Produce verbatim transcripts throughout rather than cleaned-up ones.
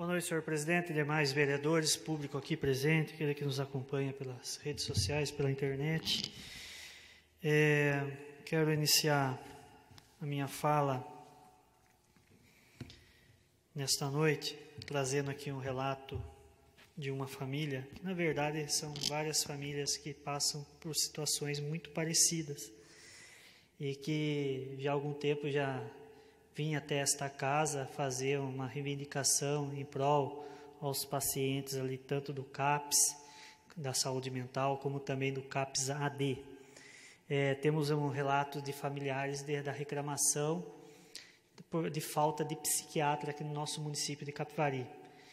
Boa noite, senhor presidente e demais vereadores, público aqui presente, aquele que nos acompanha pelas redes sociais, pela internet. É, quero iniciar a minha fala nesta noite, trazendo aqui um relato de uma família, que na verdade são várias famílias que passam por situações muito parecidas e que já há algum tempo já vim até esta casa fazer uma reivindicação em prol aos pacientes ali, tanto do CAPS, da saúde mental, como também do CAPS A D. É, temos um relato de familiares de, da reclamação de, de falta de psiquiatra aqui no nosso município de Capivari.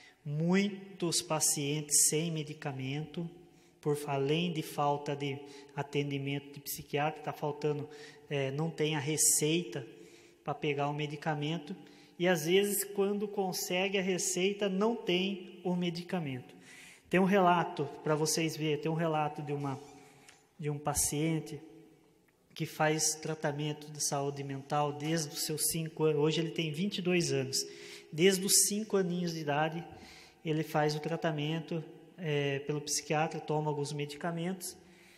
Muitos pacientes sem medicamento, por além de falta de atendimento de psiquiatra, está faltando, é, não tem a receita para pegar o medicamento, e às vezes quando consegue a receita não tem o medicamento. Tem um relato para vocês verem, tem um relato de uma de um paciente que faz tratamento de saúde mental desde os seus cinco anos, hoje ele tem vinte e dois anos, desde os cinco aninhos de idade ele faz o tratamento é, pelo psiquiatra, toma alguns medicamentos,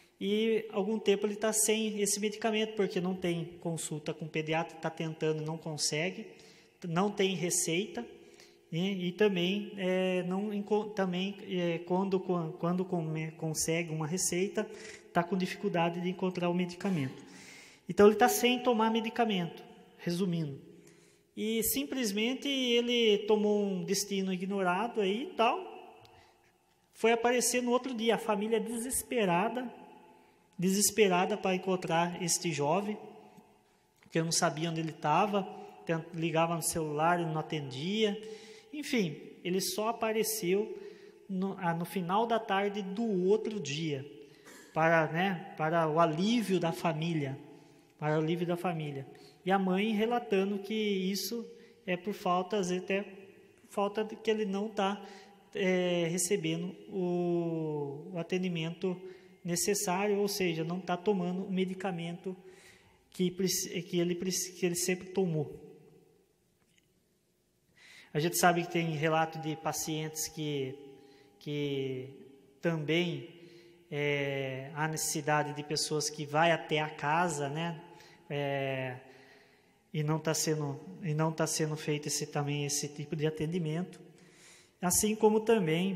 e algum tempo ele está sem esse medicamento, porque não tem consulta com o pediatra, está tentando, não consegue, não tem receita, e, e também, é, não, também é, quando, quando consegue uma receita, está com dificuldade de encontrar o medicamento. Então ele está sem tomar medicamento, resumindo. E simplesmente ele tomou um destino ignorado aí e tal, foi aparecer no outro dia, a família desesperada, desesperada para encontrar este jovem, porque eu não sabia onde ele estava, ligava no celular, ele não atendia, enfim, ele só apareceu no, ah, no final da tarde do outro dia, para, né, para o alívio da família, para o alívio da família. E a mãe relatando que isso é por falta, às vezes até falta de que ele não está é, recebendo o, o atendimento necessário, ou seja, não está tomando o medicamento que, que, ele, que ele sempre tomou. A gente sabe que tem relato de pacientes que, que também é, há necessidade de pessoas que vai até a casa, né, é, e não está sendo, e não está sendo feito esse, também esse tipo de atendimento, assim como também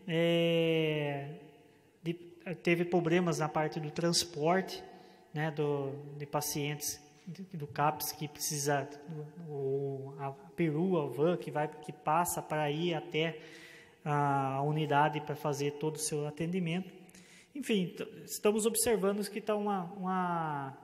é, de, teve problemas na parte do transporte, né, do, de pacientes do CAPS que precisa, o, a perua, a van que, vai, que passa para ir até a, a unidade para fazer todo o seu atendimento. Enfim, estamos observando que está uma, uma,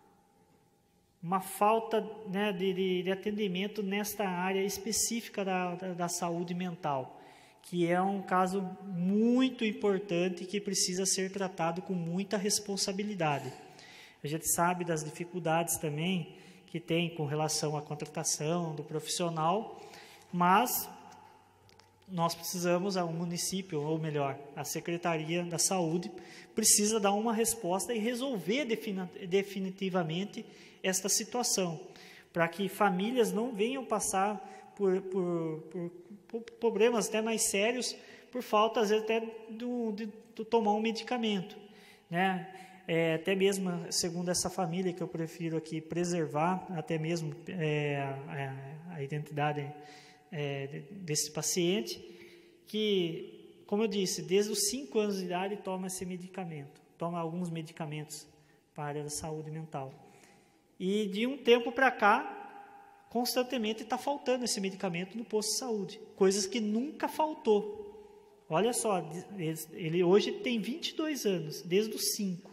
uma falta, né, de, de, de atendimento nesta área específica da, da, da saúde mental, que é um caso muito importante que precisa ser tratado com muita responsabilidade. A gente sabe das dificuldades também que tem com relação à contratação do profissional, mas nós precisamos, o município, ou melhor, a Secretaria da Saúde, precisa dar uma resposta e resolver definitivamente esta situação, para que famílias não venham passar por, por, por, por problemas até mais sérios, por falta, às vezes, até de, de, de tomar um medicamento, né? É, até mesmo, segundo essa família, que eu prefiro aqui preservar, até mesmo é, a, a identidade é, desse paciente, que, como eu disse, desde os cinco anos de idade toma esse medicamento, toma alguns medicamentos para a área da saúde mental. E de um tempo para cá, constantemente está faltando esse medicamento no posto de saúde, coisas que nunca faltou. Olha só, ele, ele hoje tem vinte e dois anos, desde os cinco.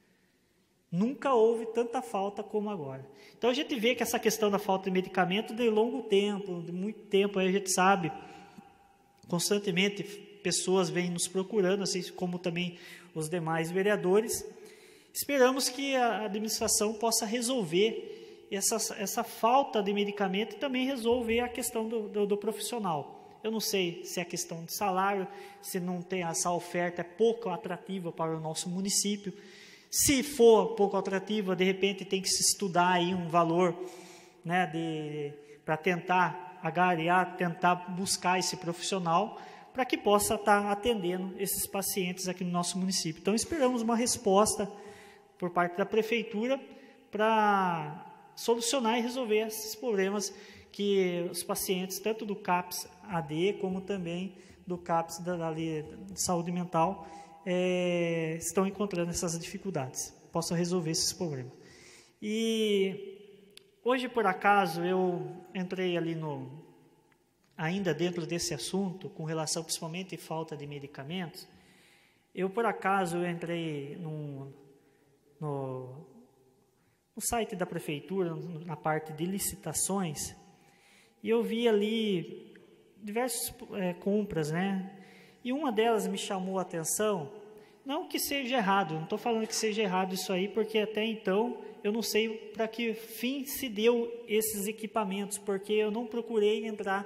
Nunca houve tanta falta como agora. Então, a gente vê que essa questão da falta de medicamento de longo tempo, de muito tempo, aí a gente sabe, constantemente pessoas vêm nos procurando, assim como também os demais vereadores. Esperamos que a administração possa resolver essa, essa falta de medicamento e também resolver a questão do, do, do profissional. Eu não sei se é questão de salário, se não tem essa oferta, é pouco atrativa para o nosso município. Se for pouco atrativa, de repente tem que se estudar aí um valor, né, para tentar agariar, tentar buscar esse profissional para que possa estar atendendo esses pacientes aqui no nosso município. Então, esperamos uma resposta por parte da Prefeitura para solucionar e resolver esses problemas que os pacientes, tanto do CAPS A D, como também do CAPS da, da, de saúde mental, é, estão encontrando essas dificuldades, possam resolver esses problemas. E hoje, por acaso, eu entrei ali no, ainda dentro desse assunto, com relação principalmente à falta de medicamentos, eu, por acaso, eu entrei num, no, no site da Prefeitura, na parte de licitações, e eu vi ali diversas é, compras, né? E uma delas me chamou a atenção, não que seja errado, não estou falando que seja errado isso aí, porque até então eu não sei para que fim se deu esses equipamentos, porque eu não procurei entrar,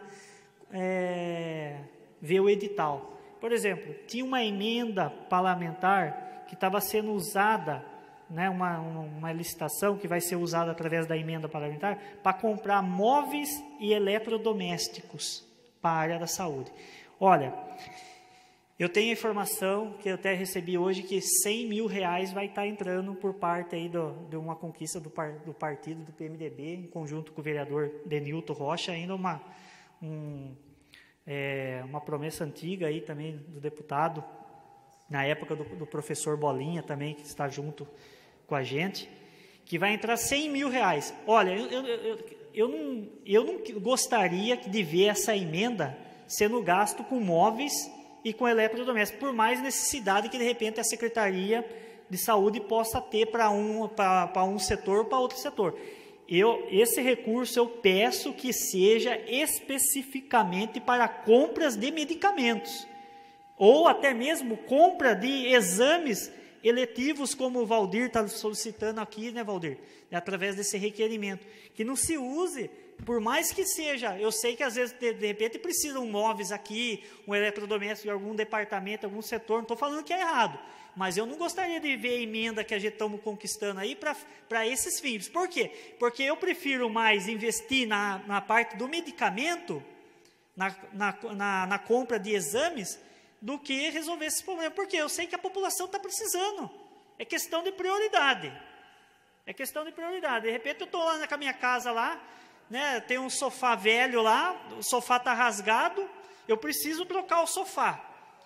é, ver o edital. Por exemplo, tinha uma emenda parlamentar que estava sendo usada, né, uma, uma licitação que vai ser usada através da emenda parlamentar para comprar móveis e eletrodomésticos para a área da saúde. Olha, eu tenho informação que eu até recebi hoje que cem mil reais vai estar entrando por parte aí do, de uma conquista do, par, do partido do P M D B, em conjunto com o vereador Denilton Rocha, ainda uma, um, é, uma promessa antiga aí também do deputado, na época do, do professor Bolinha também, que está junto com a gente, que vai entrar cem mil reais. Olha, eu, eu, eu, eu, não, eu não gostaria de ver essa emenda sendo gasto com móveis e com eletrodomésticos, por mais necessidade que, de repente, a Secretaria de Saúde possa ter para um, para um setor ou para outro setor. Eu, esse recurso eu peço que seja especificamente para compras de medicamentos, ou até mesmo compra de exames eletivos, como o Valdir está solicitando aqui, né, Valdir? Através desse requerimento. Que não se use, por mais que seja, eu sei que às vezes, de, de repente, precisam móveis aqui, um eletrodoméstico em algum departamento, algum setor, não estou falando que é errado, mas eu não gostaria de ver a emenda que a gente estamos conquistando aí para esses fins. Por quê? Porque eu prefiro mais investir na, na parte do medicamento, na, na, na, na compra de exames, do que resolver esse problema, porque eu sei que a população está precisando, é questão de prioridade, é questão de prioridade. De repente eu estou lá na minha casa lá, né, tem um sofá velho lá, o sofá está rasgado, eu preciso trocar o sofá,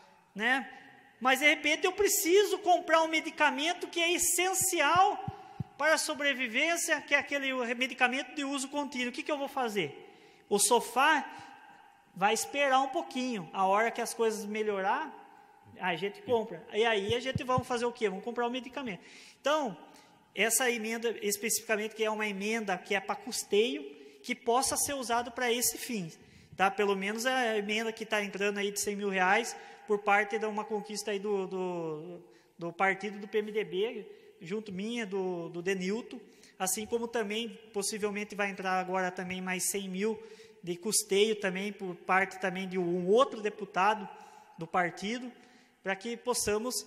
né, mas de repente eu preciso comprar um medicamento que é essencial para a sobrevivência, que é aquele medicamento de uso contínuo. O que, que eu vou fazer? O sofá vai esperar um pouquinho, a hora que as coisas melhorar, a gente compra. E aí a gente vai fazer o quê? Vamos comprar o medicamento. Então, essa emenda especificamente, que é uma emenda que é para custeio, que possa ser usado para esse fim. Tá? Pelo menos a emenda que está entrando aí de cem mil reais, por parte de uma conquista aí do, do, do partido do P M D B, junto minha, do, do Denilton, assim como também, possivelmente vai entrar agora também mais cem mil de custeio também, por parte também de um outro deputado do partido, para que possamos,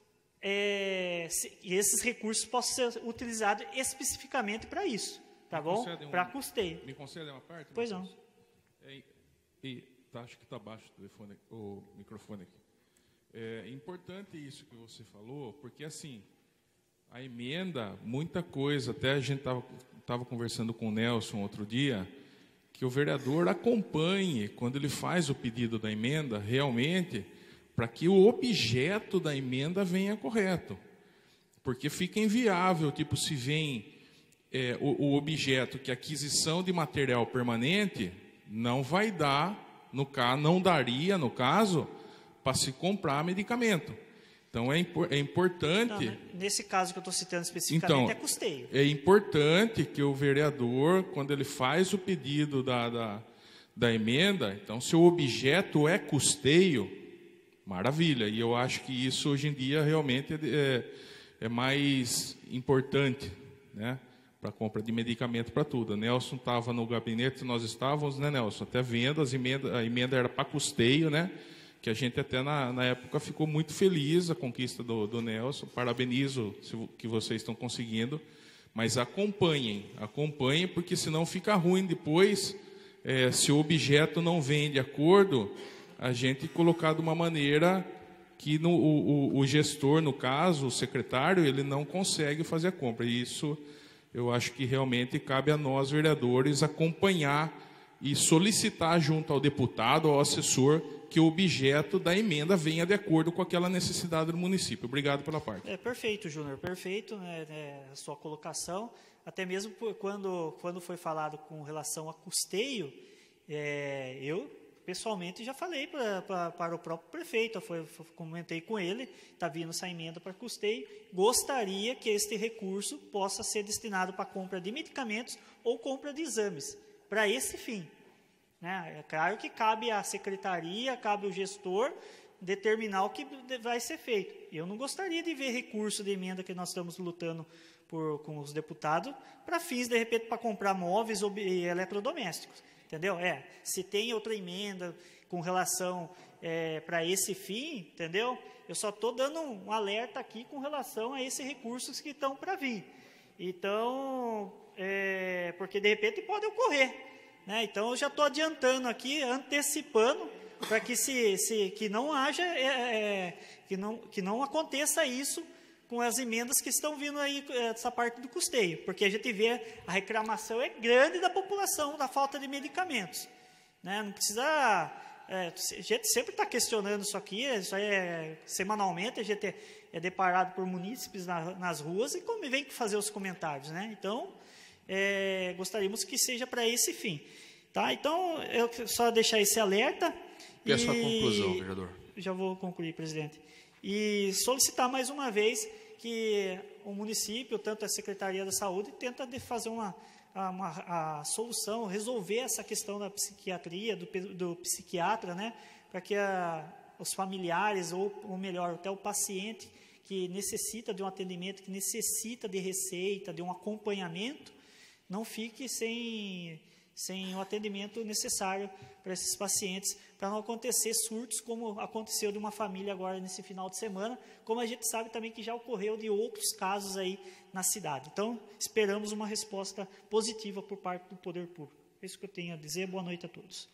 é, se, esses recursos possam ser utilizados especificamente para isso, tá me bom? Para um, custeio. Me concede uma parte? Pois não. É, e, tá, acho que está baixo o, telefone, o microfone aqui. É importante isso que você falou, porque assim, a emenda, muita coisa, até a gente estava tava conversando com o Nelson outro dia, que o vereador acompanhe, quando ele faz o pedido da emenda, realmente, para que o objeto da emenda venha correto. Porque fica inviável, tipo, se vem é, o, o objeto que é aquisição de material permanente, não vai dar, no caso, não daria, no caso, para se comprar medicamento. Então, é, é importante... Não, nesse caso que eu estou citando especificamente, então, é custeio. É importante que o vereador, quando ele faz o pedido da, da, da emenda, então, se o objeto é custeio, maravilha. E eu acho que isso, hoje em dia, realmente é, é mais importante, né, para a compra de medicamento para tudo. O Nelson estava no gabinete, nós estávamos, né, Nelson, até vendo, as emendas, a emenda era para custeio, né, que a gente até na, na época ficou muito feliz, a conquista do, do Nelson, parabenizo se, que vocês estão conseguindo, mas acompanhem, acompanhem, porque senão fica ruim depois, é, se o objeto não vem de acordo, a gente colocar de uma maneira que no, o, o gestor, no caso, o secretário, ele não consegue fazer a compra. E isso eu acho que realmente cabe a nós, vereadores, acompanhar e solicitar junto ao deputado, ao assessor, que o objeto da emenda venha de acordo com aquela necessidade do município. Obrigado pela parte. É perfeito, Júnior, perfeito, né, é, a sua colocação. Até mesmo por, quando, quando foi falado com relação a custeio, é, eu pessoalmente já falei pra, pra, para o próprio prefeito, eu foi, foi, comentei com ele, está vindo essa emenda para custeio, gostaria que este recurso possa ser destinado para compra de medicamentos ou compra de exames, para esse fim. Né? É claro que cabe à secretaria, cabe ao gestor determinar o que vai ser feito. Eu não gostaria de ver recurso de emenda que nós estamos lutando por, com os deputados para fins, de repente, para comprar móveis ou eletrodomésticos. Entendeu? É, se tem outra emenda com relação é, para esse fim, entendeu? Eu só estou dando um alerta aqui com relação a esses recursos que estão para vir. Então, é, porque de repente pode ocorrer. Né? Então, eu já estou adiantando aqui, antecipando, para que, se, se, que não haja, é, é, que, não, que não aconteça isso com as emendas que estão vindo aí, essa parte do custeio, porque a gente vê a reclamação é grande da população, da falta de medicamentos. Né? Não precisa... É, a gente sempre está questionando isso aqui, isso aí é, semanalmente a gente é, é deparado por munícipes na, nas ruas e como vem fazer os comentários. Né? Então, é, gostaríamos que seja para esse fim. Tá? Então, eu só deixar esse alerta. Peço e... a conclusão, vereador. Já vou concluir, presidente. E solicitar mais uma vez que o município, tanto a Secretaria da Saúde, tenta de fazer uma, uma a solução, resolver essa questão da psiquiatria, do, do psiquiatra, né, para que a, os familiares, ou, ou melhor, até o paciente que necessita de um atendimento, que necessita de receita, de um acompanhamento, não fique sem, sem o atendimento necessário para esses pacientes, para não acontecer surtos como aconteceu de uma família agora nesse final de semana, como a gente sabe também que já ocorreu de outros casos aí na cidade. Então, esperamos uma resposta positiva por parte do Poder Público. É isso que eu tenho a dizer. Boa noite a todos.